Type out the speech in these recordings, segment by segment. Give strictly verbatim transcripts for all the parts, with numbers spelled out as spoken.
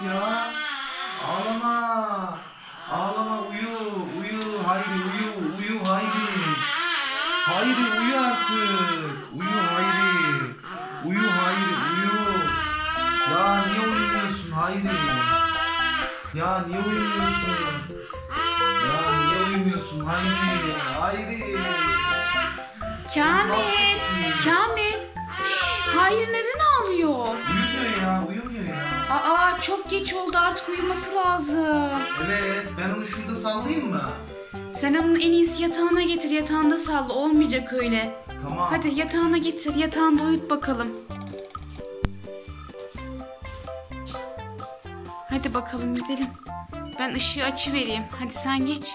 ya. Ağlama. Ağlama, uyu. Uyu Hayri, uyu. Uyu Hayri. Hayri uyu artık. Uyu Hayri. Uyu Hayri, uyu. Ya niye uyumuyorsun Hayri? Ya niye uyumuyorsun? Ya niye uyumuyorsun Hayri? Hayri. Kamil. Kamil. Hayri neden ağlıyor? Uyumuyor ya, uyumuyor ya. Aa, çok geç oldu, artık uyuması lazım. Evet, ben onu şurada sallayayım mı? Sen onun en iyisi yatağına getir, yatağında salla, olmayacak öyle. Tamam. Hadi yatağına getir, yatağında uyut bakalım. Hadi bakalım gidelim. Ben ışığı açıvereyim. Hadi sen geç.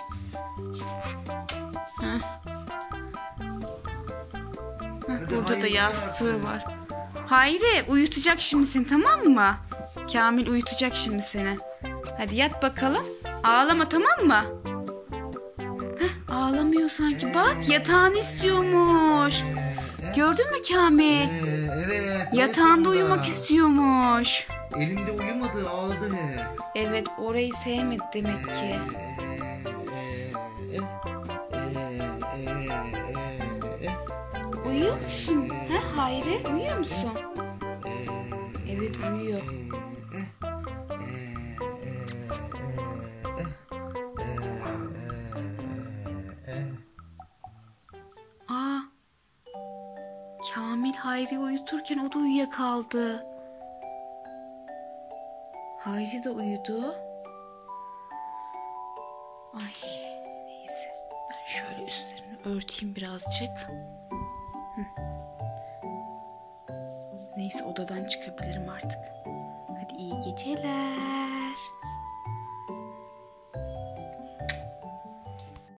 Heh. Heh, Hadi burada da Hayri, yastığı artık. var. Hayri uyutacak şimdi seni, tamam mı? Kamil uyutacak şimdi seni. Hadi yat bakalım. Ağlama, tamam mı? Heh, ağlamıyor sanki. Bak, yatağını istiyormuş. Gördün mü Kamil? Ee, evet. Yatağında neyse uyumak bunda. istiyormuş. Elimde uyumadı, ağladı hep. Evet, orayı sevmedi demek ki. Uyuyor musun? Ha Hayri, uyuyor musun? Evet, uyuyor. Aa, Kamil Hayri uyuturken o da uyuyakaldı. Hayri de uyudu. Ay, neyse. Ben şöyle üstlerini örteyim birazcık. Hı. Neyse, odadan çıkabilirim artık. Hadi iyi geceler.